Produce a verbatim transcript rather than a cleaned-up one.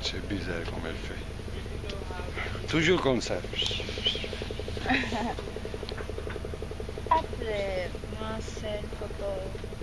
C'est bizarre comme elle fait. Toujours comme ça. Après, moi, c'est une photo.